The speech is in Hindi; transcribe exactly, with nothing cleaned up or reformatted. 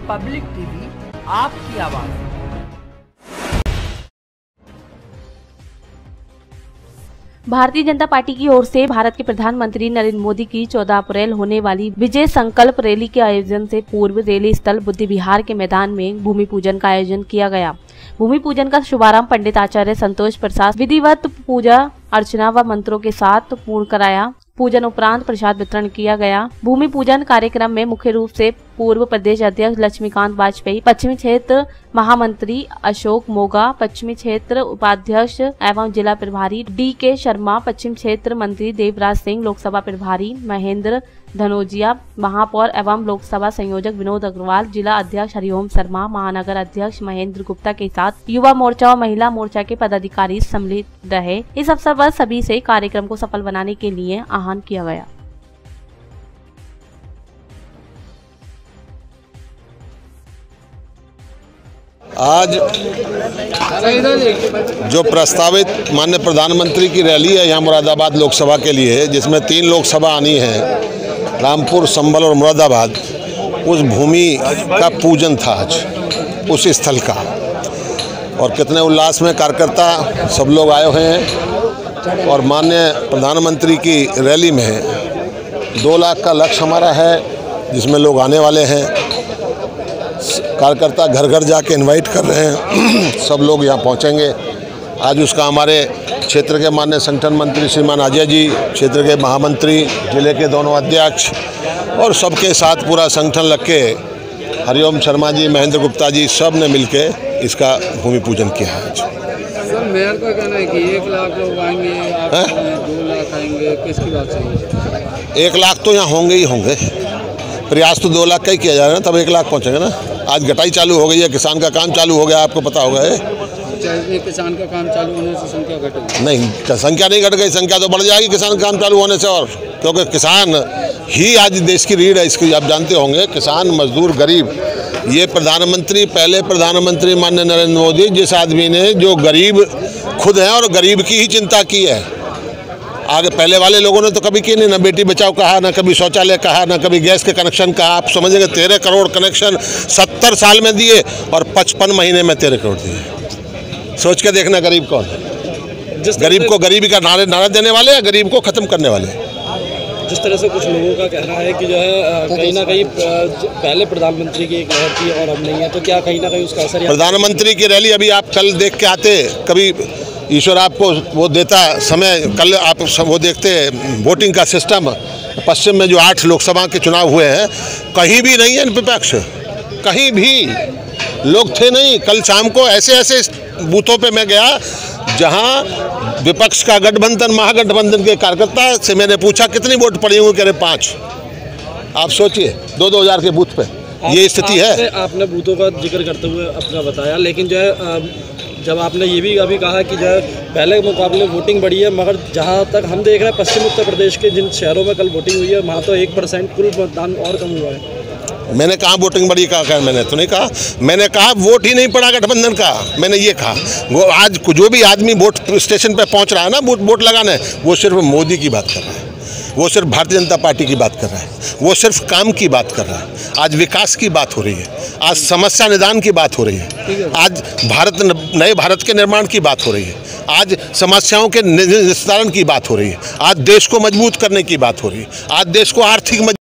पब्लिक टीवी, आपकी आवाज़। भारतीय जनता पार्टी की ओर से भारत के प्रधानमंत्री नरेंद्र मोदी की चौदह अप्रैल होने वाली विजय संकल्प रैली के आयोजन से पूर्व रैली स्थल बुद्ध विहार के मैदान में भूमि पूजन का आयोजन किया गया। भूमि पूजन का शुभारंभ पंडित आचार्य संतोष प्रसाद विधिवत पूजा अर्चना व मंत्रों के साथ पूर्ण कराया। पूजन उपरांत प्रसाद वितरण किया गया। भूमि पूजन कार्यक्रम में मुख्य रूप से पूर्व प्रदेश अध्यक्ष लक्ष्मीकांत वाजपेयी, पश्चिमी क्षेत्र महामंत्री अशोक मोगा, पश्चिमी क्षेत्र उपाध्यक्ष एवं जिला प्रभारी डी के शर्मा, पश्चिम क्षेत्र मंत्री देवराज सिंह, लोकसभा प्रभारी महेंद्र धनोजिया, महापौर एवं लोकसभा संयोजक विनोद अग्रवाल, जिला अध्यक्ष हरिओम शर्मा, महानगर अध्यक्ष महेंद्र गुप्ता के साथ युवा मोर्चा और महिला मोर्चा के पदाधिकारी सम्मिलित रहे। इस अवसर पर सभी से कार्यक्रम को सफल बनाने के लिए आह्वान किया गया। आज जो प्रस्तावित माननीय प्रधानमंत्री की रैली है यहाँ मुरादाबाद लोकसभा के लिए, जिसमें तीन लोकसभा आनी है, रामपुर, संभल और मुरादाबाद, उस भूमि का पूजन था आज उस स्थल का। और कितने उल्लास में कार्यकर्ता सब लोग आए हुए हैं। और माननीय प्रधानमंत्री की रैली में दो लाख का लक्ष्य हमारा है, जिसमें लोग आने वाले हैं। कार्यकर्ता घर घर जाके इनवाइट कर रहे हैं, सब लोग यहाँ पहुँचेंगे। आज उसका हमारे क्षेत्र के माननीय संगठन मंत्री श्रीमान अजय जी, क्षेत्र के महामंत्री, जिले के दोनों अध्यक्ष और सबके साथ पूरा संगठन लग के हरिओम शर्मा जी, महेंद्र गुप्ता जी, सब ने मिलके इसका भूमि पूजन किया है। सर, मेयर का कहना है कि एक लाख लोग आएंगे, दो लाख आएंगे, किसकी बात सही है? एक लाख तो यहाँ होंगे ही होंगे। प्रयास तो दो लाख का ही किया जा रहा है ना, तब एक लाख पहुँचेंगे ना। आज गटाई चालू हो गई है, किसान का काम चालू हो गया, आपको पता होगा है। किसान का काम चालू होने से संख्या घट गई? नहीं, संख्या नहीं घट गई, संख्या तो बढ़ जाएगी किसान का काम चालू होने से। और क्योंकि किसान ही आज देश की रीढ़ है, इसकी आप जानते होंगे। किसान, मजदूर, गरीब, ये प्रधानमंत्री, पहले प्रधानमंत्री माननीय नरेंद्र मोदी, जिस आदमी ने जो गरीब खुद हैं और गरीब की ही चिंता की है। आगे पहले वाले लोगों ने तो कभी की नहीं, ना बेटी बचाओ कहा, ना कभी शौचालय कहा, ना कभी गैस के कनेक्शन कहा। आप समझेंगे तेरह करोड़ कनेक्शन सत्तर साल में दिए और पचपन महीने में तेरह करोड़ दिए। सोच के देखना गरीब कौन है। गरीब को गरीबी का नारे नारा देने वाले या गरीब को खत्म करने वाले? जिस तरह से कुछ लोगों का कहना है कि जो है कहीं ना कहीं पहले प्रधानमंत्री की एक लहर थी और अब नहीं है, तो क्या कहीं ना कहीं उसका असर? प्रधानमंत्री की रैली अभी आप कल देख के आते, कभी ईश्वर आपको वो देता समय, कल आप सब वो देखते वोटिंग का सिस्टम। पश्चिम में जो आठ लोकसभा के चुनाव हुए हैं, कहीं भी नहीं है विपक्ष, कहीं भी लोग थे नहीं। कल शाम को ऐसे ऐसे बूथों पे मैं गया जहां विपक्ष का गठबंधन, महागठबंधन के कार्यकर्ता से मैंने पूछा कितनी वोट पड़ी होंगी, कह रहे पाँच। आप सोचिए, दो दो हजार के बूथ पे ये स्थिति है। आपने बूथों का जिक्र करते हुए अपना बताया, लेकिन जो है जब आपने ये भी अभी कहा कि जो है पहले के मुकाबले वोटिंग बढ़ी है, मगर जहाँ तक हम देख रहे हैं पश्चिम उत्तर प्रदेश के जिन शहरों में कल वोटिंग हुई है, वहाँ तो एक परसेंट कुल मतदान और कम हुआ है। मैंने कहा वोटिंग बढ़ी, कहा मैंने तो नहीं कहा। मैंने कहा वोट ही नहीं पड़ा गठबंधन का, मैंने ये कहा। वो आज जो भी आदमी वोट स्टेशन पे पहुंच रहा है ना वोट वोट लगाने, वो सिर्फ मोदी की बात कर रहा है, वो सिर्फ भारतीय जनता पार्टी की बात कर रहा है, वो सिर्फ काम की बात कर रहा है। आज विकास की बात हो रही है, आज समस्या निदान की बात हो रही है, आज भारत नए भारत के निर्माण की बात हो रही है, आज समस्याओं के निस्तारण की बात हो रही है, आज देश को मजबूत करने की बात हो रही है, आज देश को आर्थिक